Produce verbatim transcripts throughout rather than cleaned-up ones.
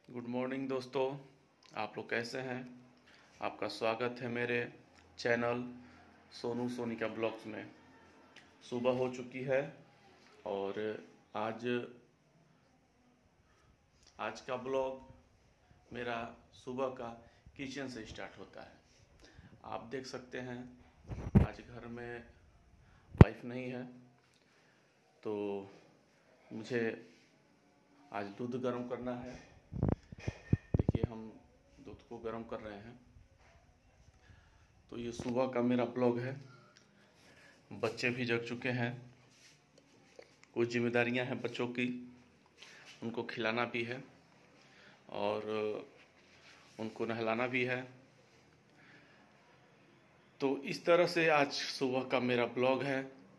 Good morning दोस्तों। आप लोग कैसे हैं? आपका स्वागत है मेरे चैनल सोनू सोनी का ब्लॉग्स में। सुबह हो चुकी है और आज आज का ब्लॉग मेरा सुबह का किचन से स्टार्ट होता है। आप देख सकते हैं आज घर में वाइफ नहीं है, तो मुझे आज दूध गर्म करना है। देखिए, हम दूध को गर्म कर रहे हैं। तो ये सुबह का मेरा ब्लॉग है। बच्चे भी जग चुके हैं, कुछ जिम्मेदारियां हैं बच्चों की, उनको खिलाना भी है और उनको नहलाना भी है। तो इस तरह से आज सुबह का मेरा ब्लॉग है।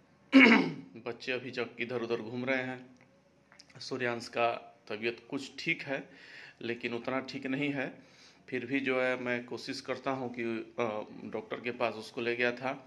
बच्चे अभी जग इधर उधर घूम रहे हैं। सूर्यांश का तबीयत कुछ ठीक है, लेकिन उतना ठीक नहीं है। फिर भी जो है मैं कोशिश करता हूँ कि डॉक्टर के पास उसको ले गया था।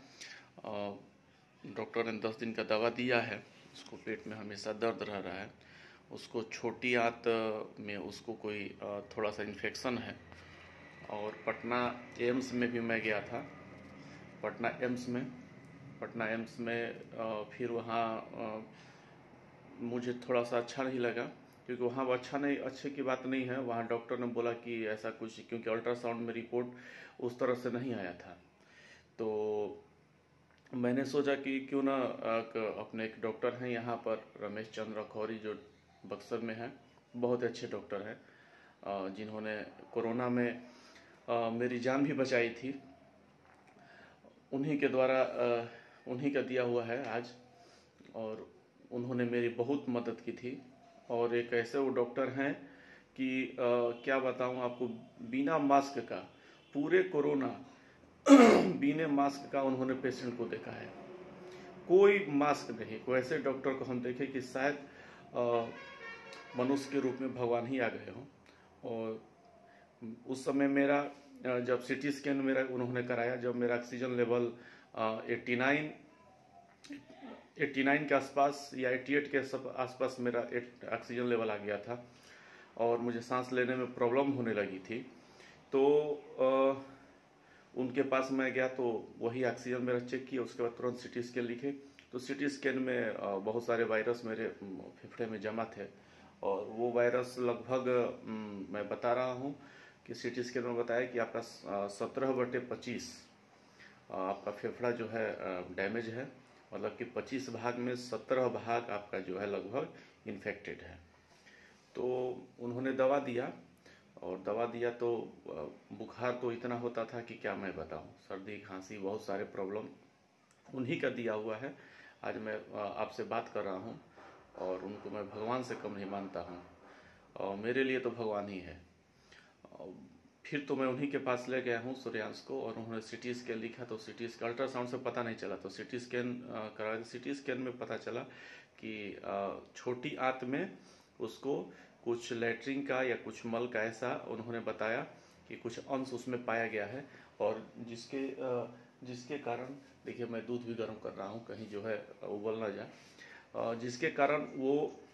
डॉक्टर ने दस दिन का दवा दिया है। उसको पेट में हमेशा दर्द रह रहा है। उसको छोटी आंत में उसको कोई थोड़ा सा इन्फेक्शन है। और पटना एम्स में भी मैं गया था। पटना एम्स में पटना एम्स में फिर वहाँ मुझे थोड़ा सा अच्छा नहीं लगा, क्योंकि वहाँ अच्छा नहीं अच्छे की बात नहीं है। वहाँ डॉक्टर ने बोला कि ऐसा कुछ, क्योंकि अल्ट्रासाउंड में रिपोर्ट उस तरह से नहीं आया था। तो मैंने सोचा कि क्यों ना अपने एक डॉक्टर हैं यहाँ पर, रमेश चंद्र खौरी, जो बक्सर में हैं। बहुत अच्छे डॉक्टर हैं, जिन्होंने कोरोना में मेरी जान भी बचाई थी। उन्हीं के द्वारा उन्हीं का दिया हुआ है आज, और उन्होंने मेरी बहुत मदद की थी। और एक ऐसे वो डॉक्टर हैं कि आ, क्या बताऊं आपको, बिना मास्क का पूरे कोरोना बिना मास्क का उन्होंने पेशेंट को देखा है। कोई मास्क नहीं। कोई ऐसे डॉक्टर को हम देखे कि शायद मनुष्य के रूप में भगवान ही आ गए हों। और उस समय मेरा जब सीटी स्कैन मेरा उन्होंने कराया, जब मेरा oxygen level eighty nine eighty nine के आसपास या अट्ठासी के आसपास मेरा ऑक्सीजन लेवल आ गया था और मुझे सांस लेने में प्रॉब्लम होने लगी थी। तो आ, उनके पास मैं गया, तो वही ऑक्सीजन मेरा चेक किया। उसके बाद तुरंत सीटी स्कैन लिखे। तो सीटी स्कैन में बहुत सारे वायरस मेरे फेफड़े में जमा थे, और वो वायरस लगभग मैं बता रहा हूँ कि सीटी स्कैन में बताया कि आपका सत्रह बटे पच्चीस आपका फेफड़ा जो है डैमेज है। मतलब कि पच्चीस भाग में सत्रह भाग आपका जो है लगभग इन्फेक्टेड है। तो उन्होंने दवा दिया, और दवा दिया तो बुखार तो इतना होता था कि क्या मैं बताऊं। सर्दी खांसी बहुत सारे प्रॉब्लम उन्हीं का दिया हुआ है। आज मैं आपसे बात कर रहा हूं, और उनको मैं भगवान से कम नहीं मानता हूं, और मेरे लिए तो भगवान ही है। फिर तो मैं उन्हीं के पास ले गया हूँ सूर्यांश को, और उन्होंने सीटी स्कैन लिखा। तो सीटी स्कैन अल्ट्रासाउंड से पता नहीं चला, तो सीटी स्कैन करा। सीटी स्कैन में पता चला कि छोटी आंत में उसको कुछ लैट्रिन का या कुछ मल का, ऐसा उन्होंने बताया कि कुछ अंश उसमें पाया गया है। और जिसके जिसके कारण, देखिए मैं दूध भी गर्म कर रहा हूँ कहीं जो है उबल ना जाए, जिसके कारण वो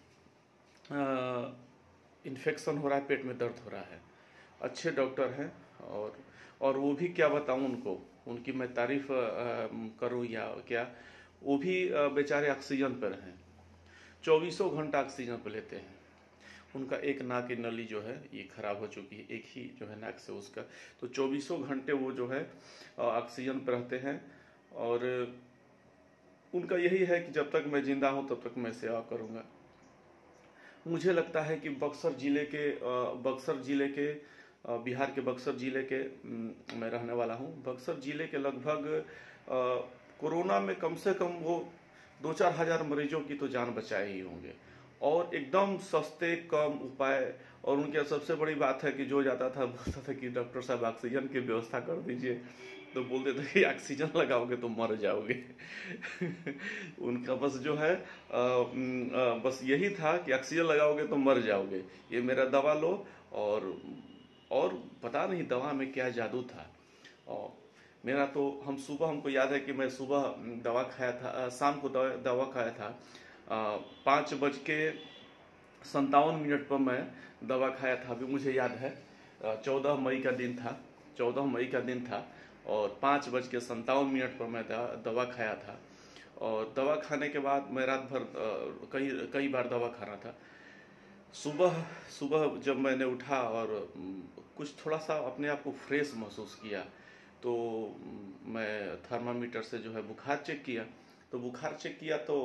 इन्फेक्शन हो रहा है, पेट में दर्द हो रहा है। अच्छे डॉक्टर हैं, और और वो भी क्या बताऊं उनको, उनकी मैं तारीफ करूं या क्या, वो भी बेचारे ऑक्सीजन पर हैं। चौबीसों घंटा ऑक्सीजन पर लेते हैं। उनका एक नाक की नली जो है ये खराब हो चुकी है, एक ही जो है नाक से उसका। तो चौबीसों घंटे वो जो है ऑक्सीजन पर रहते हैं। और उनका यही है कि जब तक मैं जिंदा हूं तब तक मैं सेवा करूंगा। मुझे लगता है कि बक्सर जिले के बक्सर जिले के बिहार के बक्सर जिले के मैं रहने वाला हूं। बक्सर जिले के लगभग कोरोना में कम से कम वो दो चार हजार मरीजों की तो जान बचाए ही होंगे, और एकदम सस्ते कम उपाय। और उनकी सबसे बड़ी बात है कि जो जाता था बोलता था कि डॉक्टर साहब ऑक्सीजन की व्यवस्था कर दीजिए, तो बोलते थे कि ऑक्सीजन लगाओगे तो मर जाओगे। उनका बस जो है आ, आ, बस यही था कि ऑक्सीजन लगाओगे तो मर जाओगे, ये मेरा दवा लो। और और पता नहीं दवा में क्या जादू था। और मेरा तो हम सुबह हमको याद है कि मैं सुबह दवा खाया था, शाम को दवा, दवा खाया था पाँच बज के संतावन मिनट पर मैं दवा खाया था। अभी मुझे याद है चौदह मई का दिन था, चौदह मई का दिन था और पाँच बज के संतावन मिनट पर मैं दवा खाया था। और दवा खाने के बाद मैं रात भर कई कई बार दवा खाना था। सुबह सुबह जब मैंने उठा और कुछ थोड़ा सा अपने आप को फ्रेश महसूस किया तो मैं थर्मामीटर से जो है बुखार चेक किया। तो बुखार चेक किया तो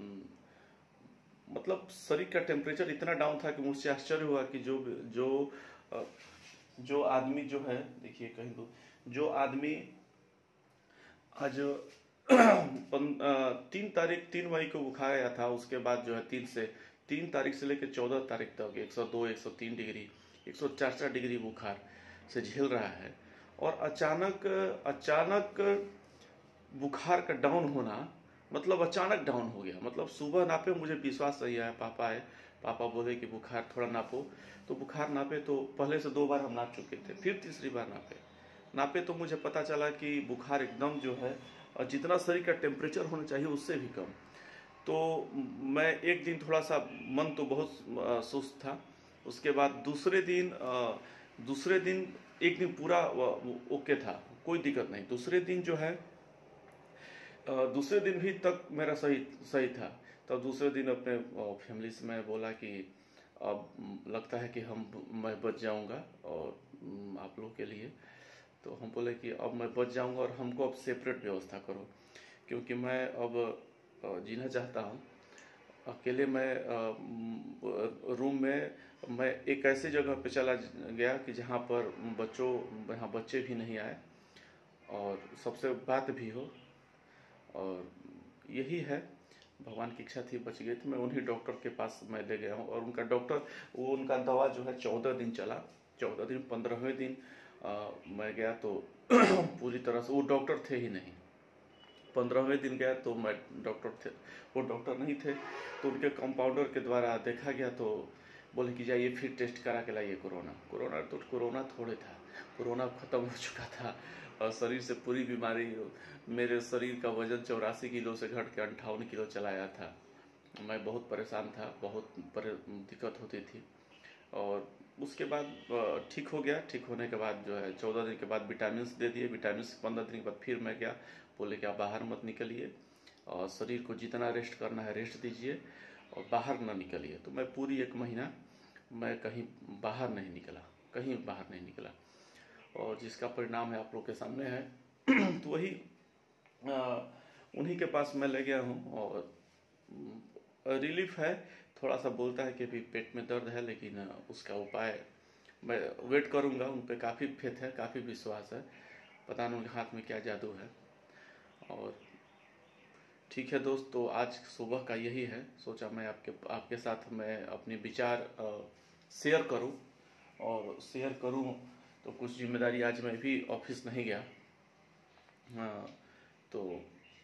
मतलब शरीर का टेम्परेचर इतना डाउन था कि मुझसे आश्चर्य हुआ कि जो जो जो आदमी जो है, देखिए कहीं तो जो आदमी आज तीन तारीख तीन मई को बुखार आया था, उसके बाद जो है तीन से तीन तारीख से लेकर चौदह तारीख तक एक सौ दो एक सौ तीन डिग्री एक सौ चार चार डिग्री बुखार से झेल रहा है। और अचानक अचानक बुखार का डाउन होना मतलब अचानक डाउन हो गया। मतलब सुबह नापे, मुझे विश्वास नहीं आया। पापा है, पापा बोले कि बुखार थोड़ा नापो, तो बुखार नापे तो पहले से दो बार हम नाप चुके थे, फिर तीसरी बार नापे नापे तो मुझे पता चला कि बुखार एकदम जो है और जितना शरीर का टेम्परेचर होना चाहिए उससे भी कम। तो मैं एक दिन थोड़ा सा मन तो बहुत सुस्त था। उसके बाद दूसरे दिन दूसरे दिन एक दिन पूरा ओके था, कोई दिक्कत नहीं। दूसरे दिन जो है दूसरे दिन भी तक मेरा सही सही था। तब दूसरे दिन अपने फैमिली से मैं बोला कि अब लगता है कि हम मैं बच जाऊंगा और आप लोगों के लिए। तो हम बोले कि अब मैं बच जाऊंगा और हमको अब सेपरेट व्यवस्था करो, क्योंकि मैं अब जीना चाहता हूँ अकेले। मैं रूम में मैं एक ऐसी जगह पे चला गया कि जहाँ पर बच्चों यहाँ बच्चे भी नहीं आए और सबसे बात भी हो। और यही है, भगवान की इच्छा थी, बच गए थे। मैं उन्हीं डॉक्टर के पास मैं ले गया हूँ और उनका डॉक्टर वो उनका दवा जो है चौदह दिन चला। चौदह दिन पंद्रहवें दिन आ, मैं गया तो पूरी तरह से वो डॉक्टर थे ही नहीं। पंद्रहवें दिन गया तो मैं डॉक्टर थे वो डॉक्टर नहीं थे। तो उनके कंपाउंडर के द्वारा देखा गया तो बोले कि जाइए फिर टेस्ट करा के लाइए कोरोना। कोरोना तो कोरोना थोड़े था, कोरोना खत्म हो चुका था और शरीर से पूरी बीमारी। मेरे शरीर का वजन चौरासी किलो से घट के अंठावन किलो चला आया था। मैं बहुत परेशान था, बहुत दिक्कत होती थी। और उसके बाद ठीक हो गया। ठीक होने के बाद जो है चौदह दिन के बाद विटामिन दे दिए। विटामिन पंद्रह दिन के बाद फिर मैं गया, बोले कि आप बाहर मत निकलिए और शरीर को जितना रेस्ट करना है रेस्ट दीजिए और बाहर न निकलिए। तो मैं पूरी एक महीना मैं कहीं बाहर नहीं निकला, कहीं बाहर नहीं निकला और जिसका परिणाम है आप लोग के सामने है। तो वही उन्हीं के पास मैं ले गया हूँ और रिलीफ है। थोड़ा सा बोलता है कि अभी पेट में दर्द है, लेकिन उसका उपाय मैं वेट करूँगा। उन पर काफ़ी फेथ है, काफ़ी विश्वास है। पता नहीं उनके हाथ में क्या जादू है। और ठीक है दोस्त, तो आज सुबह का यही है। सोचा मैं आपके आपके साथ मैं अपने विचार शेयर करूं और शेयर करूं तो कुछ जिम्मेदारी, आज मैं भी ऑफिस नहीं गया। हाँ, तो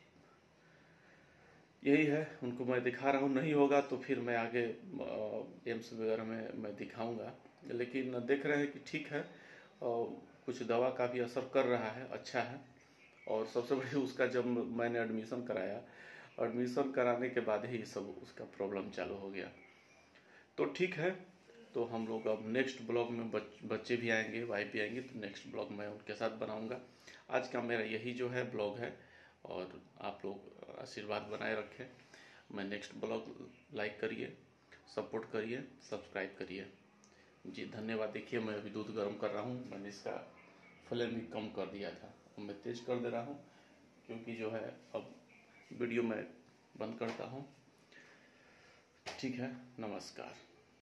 यही है, उनको मैं दिखा रहा हूँ। नहीं होगा तो फिर मैं आगे एम्स वगैरह में मैं दिखाऊंगा। लेकिन देख रहे हैं कि ठीक है और कुछ दवा का भी असर कर रहा है, अच्छा है। और सबसे बड़ी उसका जब मैंने एडमिशन कराया, एडमिशन कराने के बाद ही सब उसका प्रॉब्लम चालू हो गया। तो ठीक है, तो हम लोग अब नेक्स्ट ब्लॉग में बच, बच्चे भी आएंगे, वाइफ भी आएंगे, तो नेक्स्ट ब्लॉग मैं उनके साथ बनाऊंगा। आज का मेरा यही जो है ब्लॉग है और आप लोग आशीर्वाद बनाए रखें। मैं नेक्स्ट ब्लॉग लाइक करिए, सपोर्ट करिए, सब्सक्राइब करिए जी। धन्यवाद। देखिए मैं अभी दूध गर्म कर रहा हूँ, मैंने इसका फ्लेम भी कम कर दिया था, मैं तेज कर दे रहा हूँ क्योंकि जो है अब वीडियो मैं बंद करता हूँ। ठीक है, नमस्कार।